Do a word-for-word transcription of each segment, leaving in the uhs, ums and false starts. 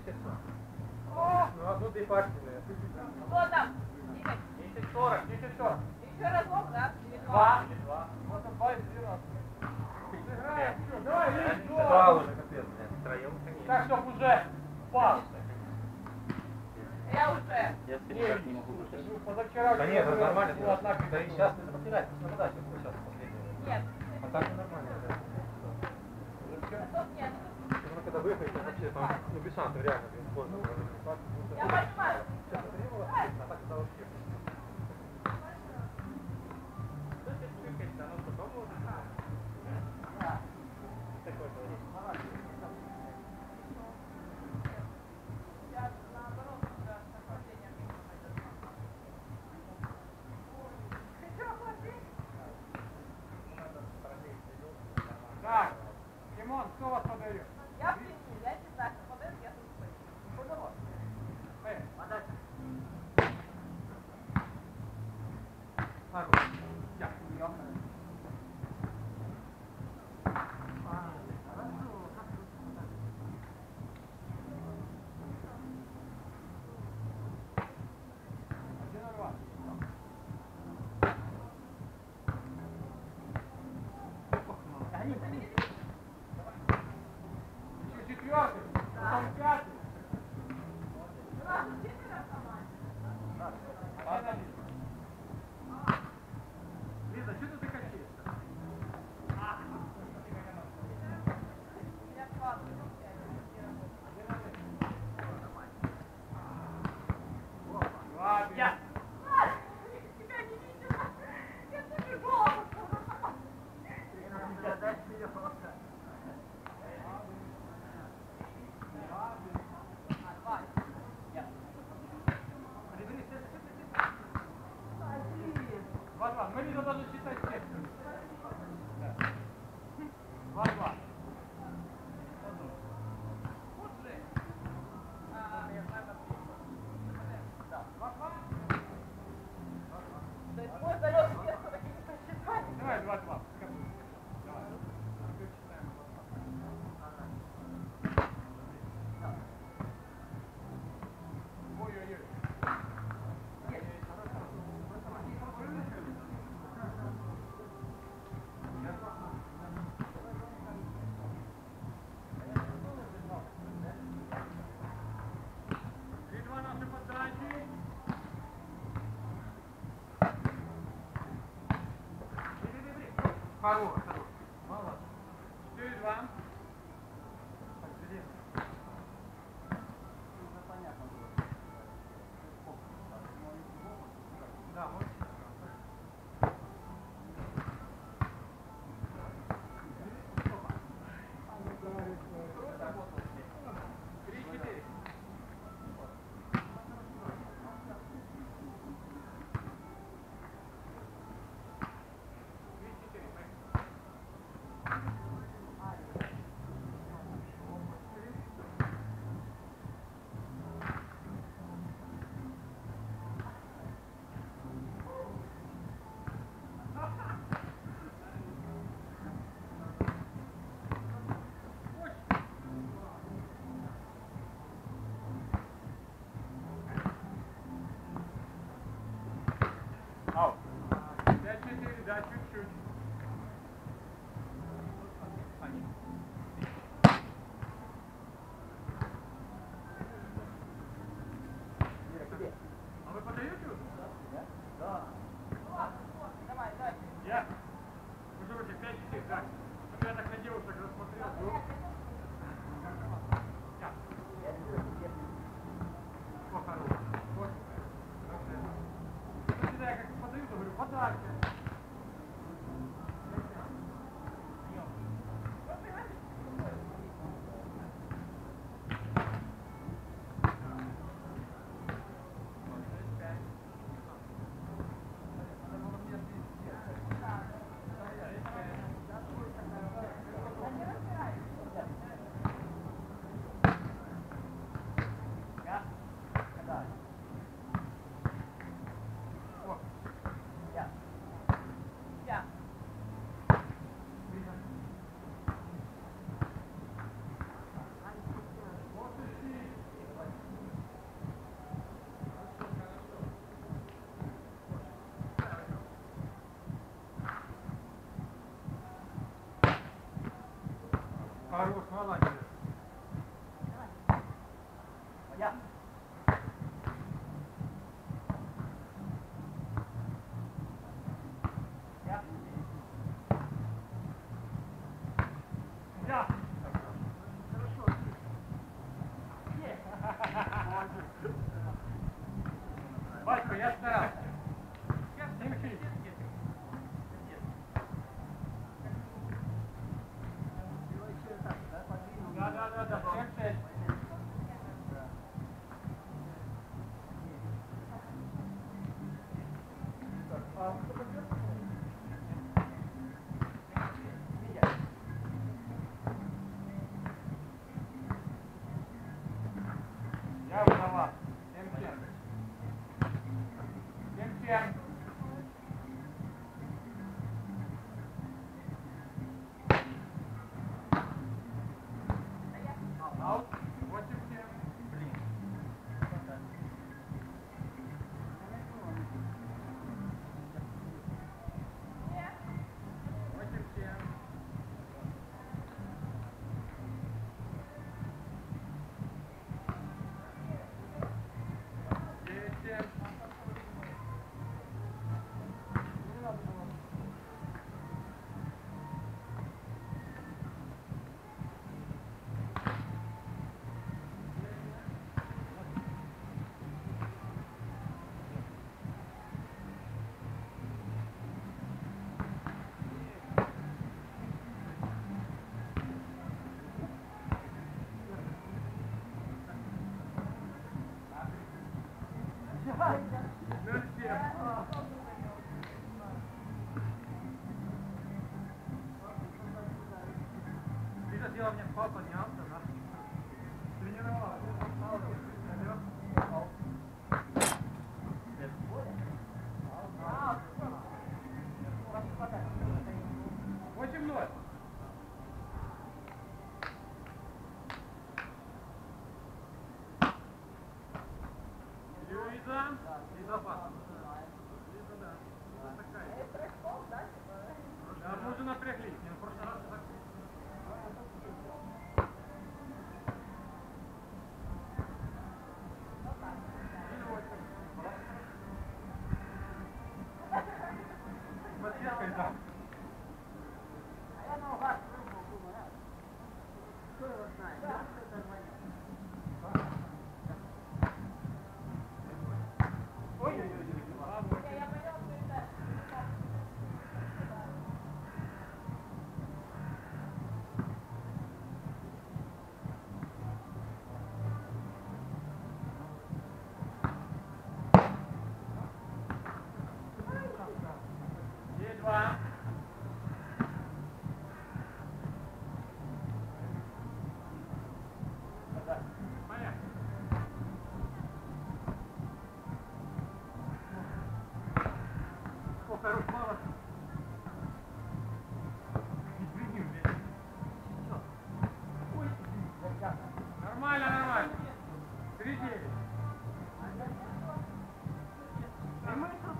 семьдесят два. Ну, одну две партии. Что там? десять сорок, десять сорок. Еще разок, да? Два. Два. Вот два и двенадцать. Давай, Лень, два уже, капец, блядь. Втроем, конечно. Так, чтоб уже пас. Я уже. Я никак не могу выжать. Позавчера... Да нет, это нормально. Да и сейчас ты потерять, просто нападать, сейчас последний. Нет. А так все нормально, да. Нет. Ну, когда выехали, там вообще, там, ну, без шансов, реально, блин, поздно. Я понимаю. Сейчас это а так это вообще. Так, Димон, кто вас подает? Я в пеньку, я не знаю, что подает, я тут стою. Подавай. Эй, Подать. Марго, я. Четвертый, потом пятый. Лиза, что ты закачаешь? Ладно. Я. Тебя не видела. Я тоже голову. Два-два. Мы не должны считать всех. Два-два. То есть мой залет вверх все-таки не посчитали. Давай, два-два. Давай. Ой-ой-ой. Три-два наши подачи. Хорош, хорош. Молодец. Четыре-два. Да, вот. Три-четыре. Ау. Пять-четыре, да, чуть-чуть. А вы подаете уже? Да. Давай, давай. Я? Вы же вроде пять-четыре, да. Ну, я так на девушек рассмотрел. Я. О, хорош. Вот. Ну, всегда я как подаю, то говорю, подайте. Батько, я старався. Не вчись. Да, да, да, да, всем шесть. Я виноват. Семь-семь. Семь-семь. Аут. Восемь-семь. Блин. Восемь-семь. Девять-семь. Ноль-семь. Ты же сделал мне пол поднялся, да? Тренировал. Восемь-ноль. Лиза. Лиза пас. Лиза, да. Лиза такая. Да, мы уже напряглись. Не, в прошлый раз так. Подсветкой, да. Ой-ой-ой. Два. Понятно. О, хорош, молодец. Извини, блядь. Ой. Нормально, нормально. Три девять. И мы тут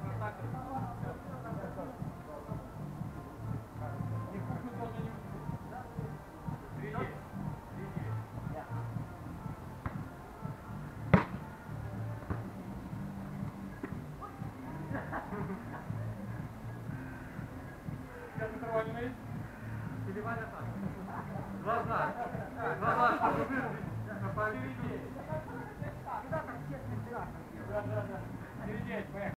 или Ваня так? Глаза. Глаза, чтобы вырубить. Впереди. Да, да, да. Впереди, поехали.